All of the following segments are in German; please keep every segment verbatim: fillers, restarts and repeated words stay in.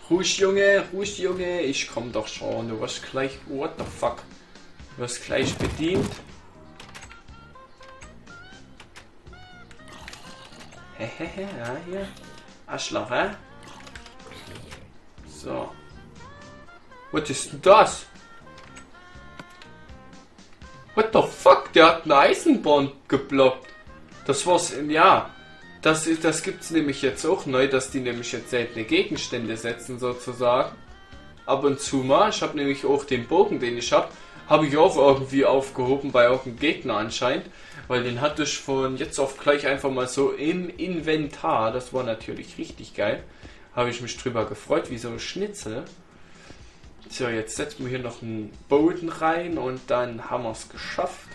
Ruhig, Junge, ruhig, Junge. Ich komm doch schon. Du wirst gleich... What the fuck? Du wirst gleich bedient. Hehehe, ja, hier. Arschloch, hä? So. Was ist denn das? What the fuck? Der hat eine Eisenbahn geblockt. Das war's, ja. Das, ist, das gibt's nämlich jetzt auch neu, dass die nämlich jetzt seltene Gegenstände setzen, sozusagen. Ab und zu mal. Ich habe nämlich auch den Bogen, den ich habe, habe ich auch irgendwie aufgehoben bei irgendeinem Gegner anscheinend. Weil den hatte ich von jetzt auf gleich einfach mal so im Inventar. Das war natürlich richtig geil. Habe ich mich drüber gefreut, wie so ein Schnitzel. So, jetzt setzen wir hier noch einen Boden rein und dann haben wir es geschafft.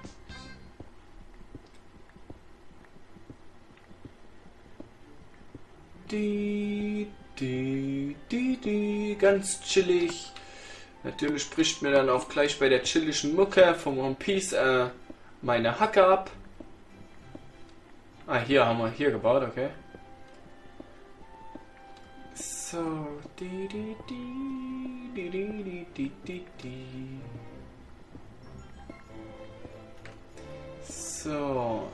Die, die, die, die, ganz chillig. Natürlich bricht mir dann auch gleich bei der chilligen Mucke vom One Piece äh, meine Hacke ab. Ah, hier haben wir hier gebaut, okay. So, die, die, die, die, die, die, die, die. So.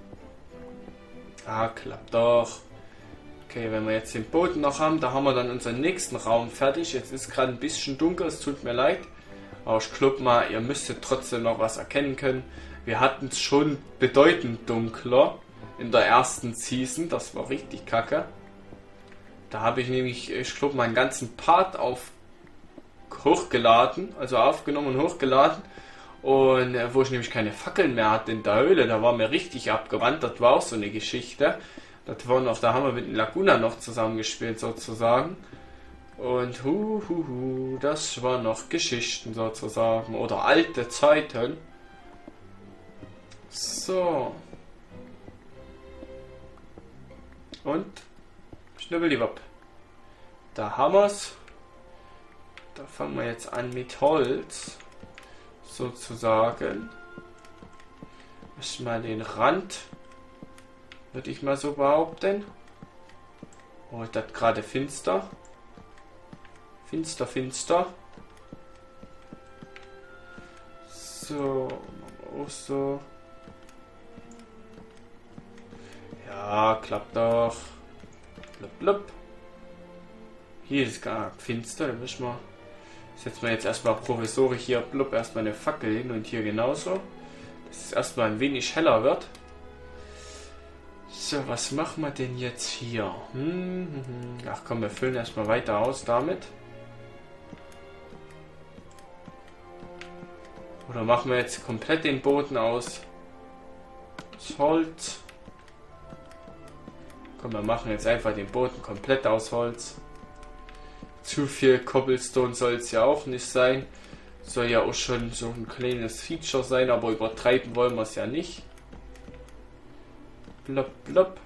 Ah, klappt doch. Okay, wenn wir jetzt den Boden noch haben, da haben wir dann unseren nächsten Raum fertig. Jetzt ist gerade ein bisschen dunkel, es tut mir leid. Aber ich glaube mal, ihr müsstet trotzdem noch was erkennen können. Wir hatten es schon bedeutend dunkler in der ersten Season. Das war richtig kacke. Da habe ich nämlich, ich glaube, meinen ganzen Part auf hochgeladen. Also aufgenommen und hochgeladen. Und äh, wo ich nämlich keine Fackeln mehr hatte in der Höhle, da war mir richtig abgewandt. Das war auch so eine Geschichte. Das war noch, da haben wir mit dem Laguna noch zusammengespielt sozusagen. Und hu, hu, hu, das war noch Geschichten sozusagen. Oder alte Zeiten. So. Und schnibbeldiwop. Da haben wir's. Da fangen wir jetzt an mit Holz. Sozusagen. Ich mal den Rand. Würde ich mal so behaupten. Oh, ist das gerade finster? Finster, finster. So, auch so. Ja, klappt doch. Blub, blub. Hier ist gar finster, da müssen wir. Setzen wir jetzt erstmal provisorisch hier blub erstmal eine Fackel hin und hier genauso. Dass es erstmal ein wenig heller wird. So, was machen wir denn jetzt hier? Hm, hm, hm. Ach komm, wir füllen erstmal weiter aus damit. Oder machen wir jetzt komplett den Boden aus das Holz? Komm, wir machen jetzt einfach den Boden komplett aus Holz. Zu viel Cobblestone soll es ja auch nicht sein. Soll ja auch schon so ein kleines Feature sein, aber übertreiben wollen wir es ja nicht. Blub, blub.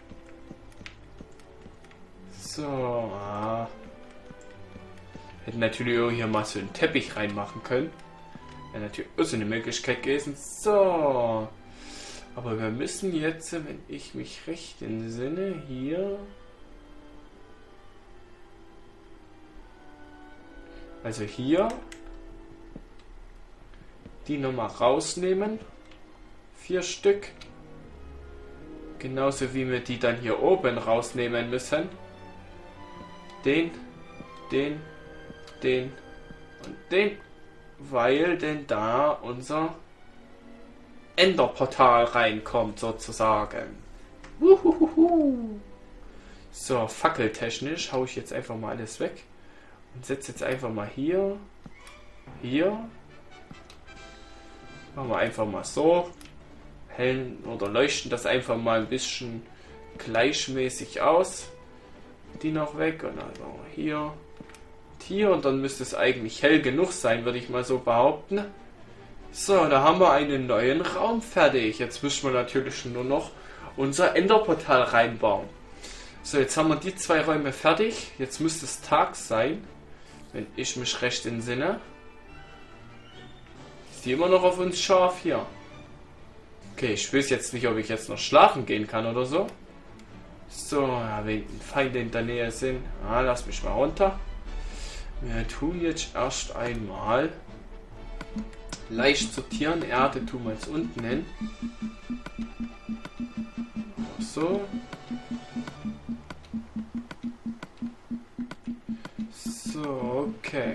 So. Ah. Hätten natürlich auch hier mal so einen Teppich reinmachen können. Wäre natürlich auch so eine Möglichkeit gewesen. So. Aber wir müssen jetzt, wenn ich mich recht entsinne, hier. Also hier. Die nochmal rausnehmen. Vier Stück. Genauso wie wir die dann hier oben rausnehmen müssen. Den, den, den und den. Weil denn da unser Enderportal reinkommt sozusagen. Uhuhuhu. So, fackeltechnisch haue ich jetzt einfach mal alles weg. Und setze jetzt einfach mal hier. Hier. Machen wir einfach mal so. Hellen oder leuchten das einfach mal ein bisschen gleichmäßig aus. Die noch weg und dann hier und hier und dann müsste es eigentlich hell genug sein, würde ich mal so behaupten. So, da haben wir einen neuen Raum fertig. Jetzt müssen wir natürlich nur noch unser Enderportal reinbauen. So, jetzt haben wir die zwei Räume fertig. Jetzt müsste es Tag sein, wenn ich mich recht entsinne. Ist die immer noch auf uns scharf hier? Okay, ich weiß jetzt nicht, ob ich jetzt noch schlafen gehen kann oder so. So, ja, wenn Feinde in der Nähe sind, ah, lass mich mal runter. Wir tun jetzt erst einmal leicht sortieren. Erde tun wir jetzt unten hin. So. So, okay.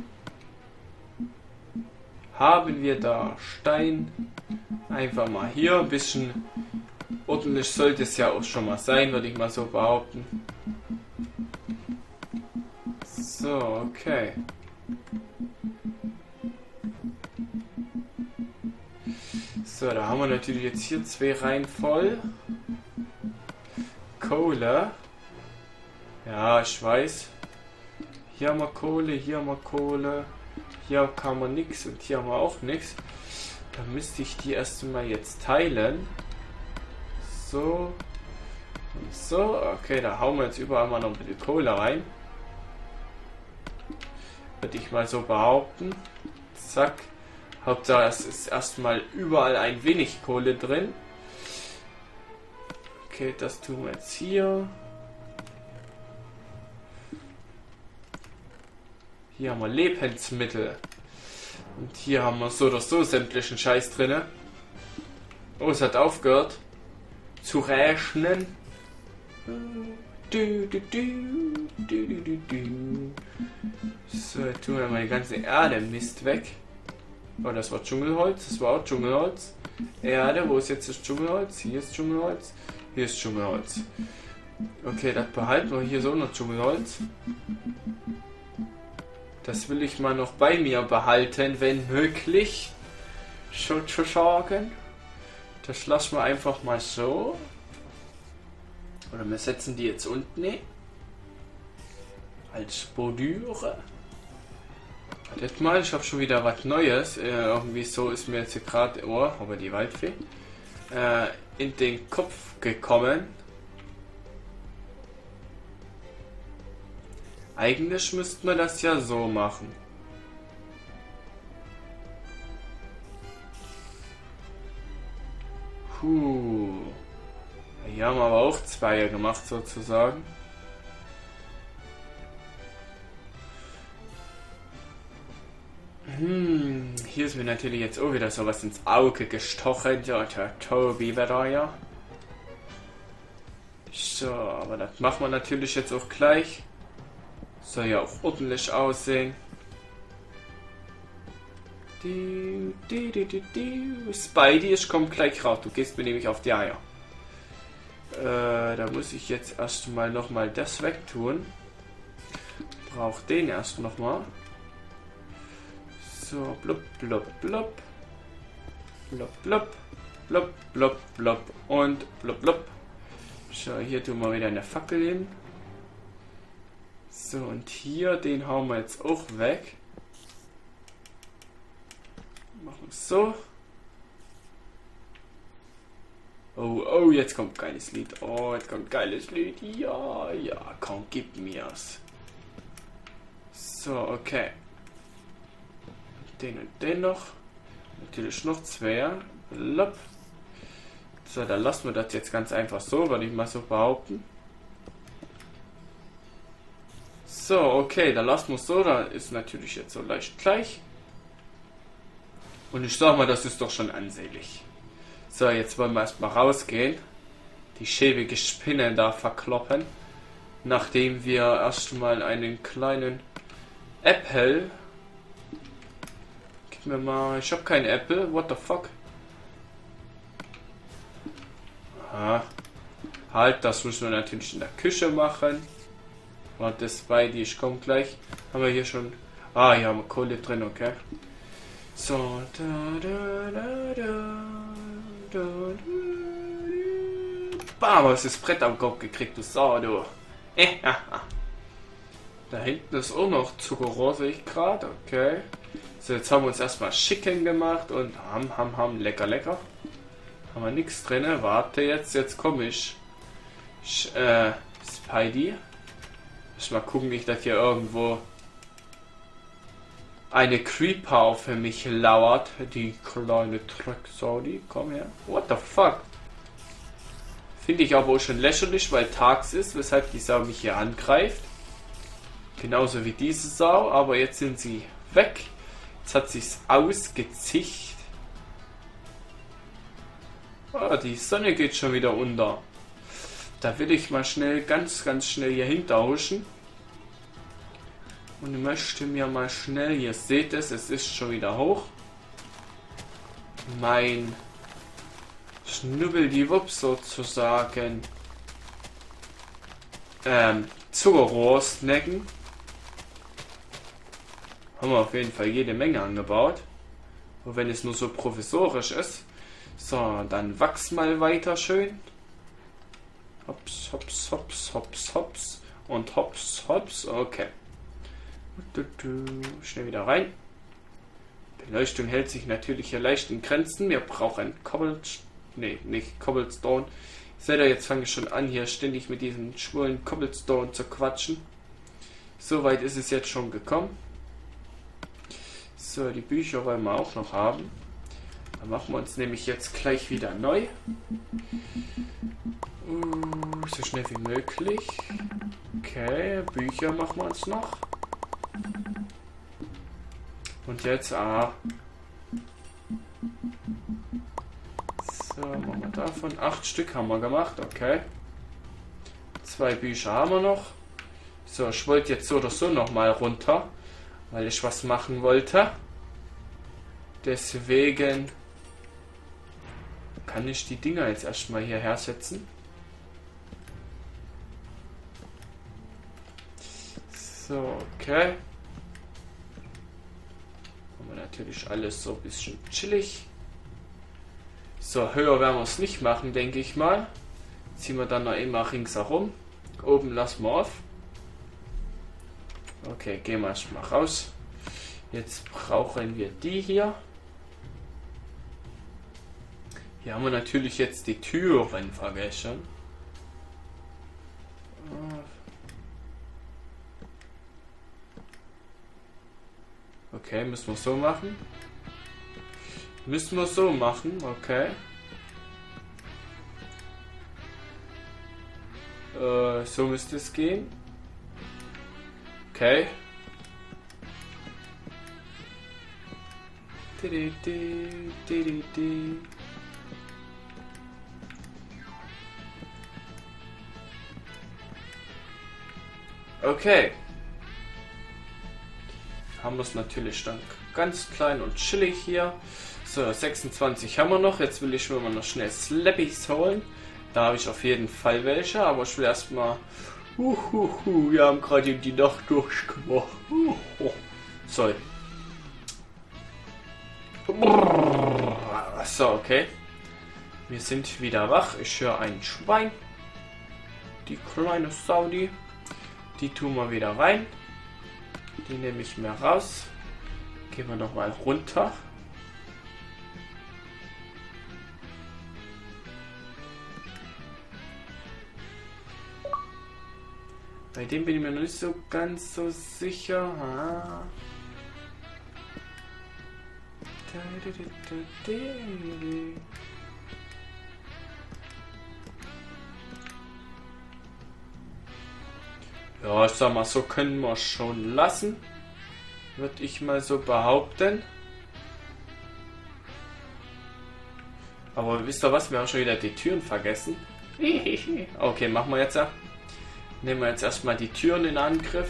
Haben wir da Stein? Einfach mal hier ein bisschen ordentlich sollte es ja auch schon mal sein, würde ich mal so behaupten. So, okay. So, da haben wir natürlich jetzt hier zwei Reihen voll. Kohle. Ja, ich weiß. Hier haben wir Kohle, hier haben wir Kohle. Hier kann man nichts und hier haben wir auch nichts. Dann müsste ich die erst mal jetzt teilen. So. Und so. Okay, da hauen wir jetzt überall mal noch ein bisschen Kohle rein. Würde ich mal so behaupten. Zack. Hauptsache es ist erstmal überall ein wenig Kohle drin. Okay, das tun wir jetzt hier. Hier haben wir Lebensmittel. Und hier haben wir so oder so sämtlichen Scheiß drin. Oh, es hat aufgehört zu rechnen. Du, du, du, du, du, du. So, jetzt tun wir mal die ganze Erde Mist weg. Oh, das war Dschungelholz. Das war auch Dschungelholz. Erde, wo ist jetzt das Dschungelholz? Hier ist Dschungelholz. Hier ist Dschungelholz. Okay, das behalten wir. Hier so noch Dschungelholz. Das will ich mal noch bei mir behalten, wenn möglich. Schon zu sagen. Das lassen wir einfach mal so. Oder wir setzen die jetzt unten hin. Als Bordüre. Wartet mal, ich habe schon wieder was Neues. Äh, irgendwie so ist mir jetzt gerade, oh, aber die Waldfee, äh, in den Kopf gekommen. Eigentlich müsste man das ja so machen. Puh. Hier haben wir aber auch zwei gemacht sozusagen. Hm, hier ist mir natürlich jetzt auch wieder sowas ins Auge gestochen. Ja, der Tobi war da ja. So, aber das machen wir natürlich jetzt auch gleich. Soll ja auch ordentlich aussehen. Du, du, du, du, du. Spidey, ich komme gleich raus. Du gehst mir nämlich auf die Eier. Äh, da muss ich jetzt erstmal nochmal das wegtun. Brauch den erst nochmal. So, blub, blub, blub. Blub, blub. Blub, blub, blub. Und blub, blub. So, hier tun wir wieder eine Fackel hin. So, und hier, den hauen wir jetzt auch weg. Machen wir so. Oh, oh, jetzt kommt ein geiles Lied. Oh, jetzt kommt ein geiles Lied. Ja, ja, komm, gib mir's. So, okay. Den und den noch. Natürlich noch zwei. Blop. So, dann lassen wir das jetzt ganz einfach so, würde ich mal so behaupten. So, okay, dann lassen wir es so. Da ist natürlich jetzt so leicht gleich. Und ich sag mal, das ist doch schon ansehnlich. So, jetzt wollen wir erstmal rausgehen. Die schäbige Spinne da verkloppen. Nachdem wir erstmal einen kleinen Apple. Gib mir mal. Ich habe keinen Apple. What the fuck? Aha. Halt, das müssen wir natürlich in der Küche machen. Und das bei die, ich komme gleich. Haben wir hier schon. Ah, hier haben wir Kohle drin, okay. So. Da, da, da, da. Bam, hast das Brett am Kopf gekriegt, du Sau, du. Da hinten ist auch noch Zuckerrohr, sehe ich gerade, okay. So, jetzt haben wir uns erstmal Chicken gemacht und ham, ham, ham, lecker, lecker. Haben wir nichts drin, warte jetzt, jetzt komme ich. ich äh, Spidey. Ich mal gucken, nicht, dass hier irgendwo eine Creeper auf mich lauert. Die kleine Drecksau, die komm her. What the fuck? Finde ich aber auch schon lächerlich, weil tags ist, weshalb die Sau mich hier angreift. Genauso wie diese Sau, aber jetzt sind sie weg. Jetzt hat sich's ausgezischt. Oh, die Sonne geht schon wieder unter. Da will ich mal schnell, ganz, ganz schnell hier hinterhuschen. Und ich möchte mir mal schnell, ihr seht es, es ist schon wieder hoch. Mein Schnubbeldiwupp sozusagen. Ähm, Zuckerrohr snacken. Haben wir auf jeden Fall jede Menge angebaut. Und wenn es nur so provisorisch ist. So, dann wachs mal weiter schön. Hops, hops, hops, hops, hops. Und hops, hops. Okay. Schnell wieder rein. Beleuchtung hält sich natürlich hier leicht in Grenzen. Wir brauchen Cobblestone. Nee, nicht Cobblestone. Seht ihr, jetzt fange ich schon an, hier ständig mit diesen schwulen Cobblestone zu quatschen. Soweit ist es jetzt schon gekommen. So, die Bücher wollen wir auch noch haben. Dann machen wir uns nämlich jetzt gleich wieder neu. Uh, so schnell wie möglich. Okay, Bücher machen wir uns noch. Und jetzt, ah. So, machen wir davon. Acht Stück haben wir gemacht, okay. Zwei Bücher haben wir noch. So, ich wollte jetzt so oder so nochmal runter, weil ich was machen wollte. Deswegen kann ich die Dinger jetzt erstmal hierher setzen. So, okay. Haben wir natürlich alles so ein bisschen chillig. So, höher werden wir es nicht machen, denke ich mal. Ziehen wir dann noch immer ringsherum. Oben lassen wir auf. Okay, gehen wir erstmal raus. Jetzt brauchen wir die hier. Hier haben wir natürlich jetzt die Türen vergessen. Okay, müssen wir so machen. Müssen wir so machen, okay. Äh, so müsste es gehen. Okay. Di, di, di, di, di. Okay. Haben wir es natürlich dann ganz klein und chillig hier. So, sechsundzwanzig haben wir noch. Jetzt will ich mir mal noch schnell Slappys holen. Da habe ich auf jeden Fall welche, aber ich will erstmal. Uhuhu, wir haben gerade die Nacht durchgemacht. Uhuhu. So. So, okay. Wir sind wieder wach. Ich höre ein Schwein. Die kleine Saudi. Die tun wir wieder rein. Die nehme ich mir raus. Gehen wir nochmal runter. Bei dem bin ich mir noch nicht so ganz so sicher. Ha. Ja, ich sag mal, so können wir schon lassen. Würde ich mal so behaupten. Aber wisst ihr was? Wir haben schon wieder die Türen vergessen. Okay, machen wir jetzt ja. Nehmen wir jetzt erstmal die Türen in Angriff.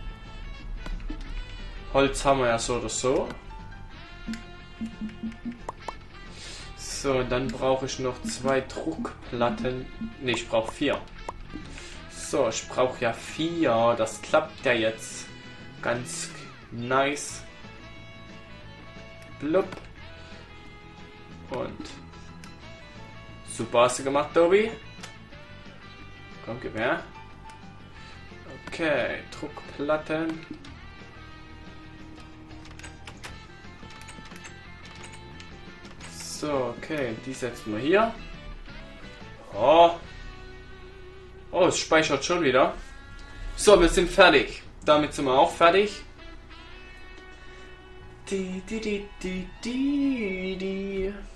Holz haben wir ja so oder so. So, dann brauche ich noch zwei Druckplatten. Ne, ich brauche vier. So, ich brauche ja vier. Das klappt ja jetzt ganz nice. Blub. Und super hast du gemacht, Tobi. Komm, gib her. Okay, Druckplatten. So, okay, die setzen wir hier. Oh. Oh, es speichert schon wieder. So, wir sind fertig. Damit sind wir auch fertig. Die, die, die, die, die, die.